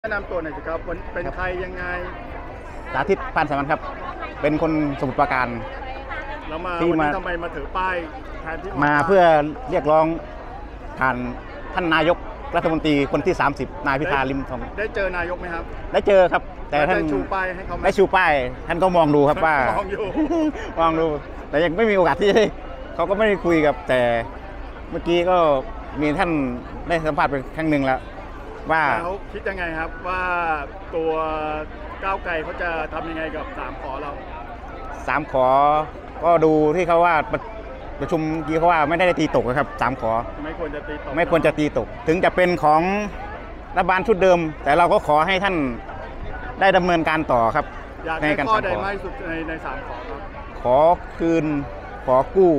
แนะนำตัวหน่อยสิครับเป็นใครยังไงสาธิตพานสามัญครับ เป็นคนสมุทรปราการแล้วมาที่วันมานี้ทำไมมาถือป้ายแทนที่มาเพื่อเรียกร้องผ่านท่านนายกรัฐมนตรีคนที่ 30 นายพิธาลิมทองได้เจอนายกไหมครับได้เจอครับ แต่ท่านได้ชูป้ายให้เขาไหมได้ชูป้ายท่านก็มองดูครับว่ามองอยู่มองดู แต่ยังไม่มีโอกาสที่เขาก็ไม่ได้คุยกับแต่เมื่อกี้ก็มีท่านได้สัมภาษณ์ไปครั้งหนึ่งแล้วว่าเขาคิดยังไงครับว่าตัวก้าวไกลเขาจะทำยังไงกับ3 ขอเรา 3 ขอก็ดูที่เขาว่าประชุมกี้เขาว่าไม่ได้ตีตกนะครับ3 ขอไม่ควรจะตีตกถึงจะเป็นของรัฐบาลชุดเดิม แต่เราก็ขอให้ท่านได้ดำเนินการต่อครับอยากให้ข้อใดมากที่สุดใน3 ขอครับขอคืนขอกู้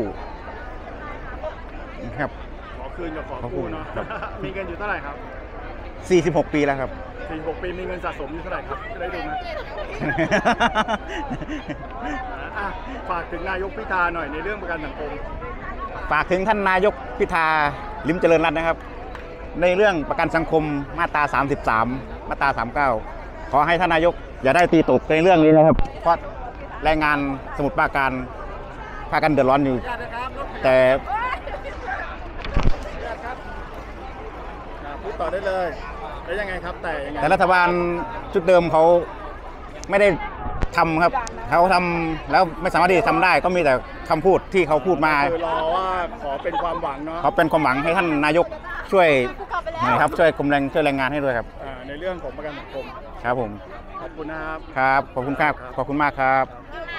ครับขอคืนกับขอกู้เนาะมีเงินอยู่เท่าไหร่ครับ 46 ปีแล้วครับ 46 ปีมีเงินสะสมอยู่เท่าไหร่ครับได้ดูไหมฝากถึงนายกพิธาหน่อยในเรื่องประกันสังคมฝากถึงท่านนายกพิธาลิ้มเจริญรัตน์นะครับในเรื่องประกันสังคมมาตรา33มาตรา39ขอให้ท่านนายกอย่าได้ตีตกในเรื่องนี้นะครับเพราะแรงงานสมุทรปราการพากันเดือดร้อนอยู่แต่พูดต่อได้เลยแล้วยังไงครับแต่รัฐบาลชุดเดิมเขาไม่ได้ทำครับเขาทำแล้วไม่สามารถที่จะทำได้ก็มีแต่คำพูดที่เขาพูดมาคือรอว่าขอเป็นความหวังเนาะเขาเป็นความหวังให้ท่านนายกช่วยนะครับช่วยกรมแรงช่วยแรงงานให้ด้วยครับในเรื่องของประกันสังคมครับผมขอบคุณนะครับครับขอบคุณครับขอบคุณมากครับ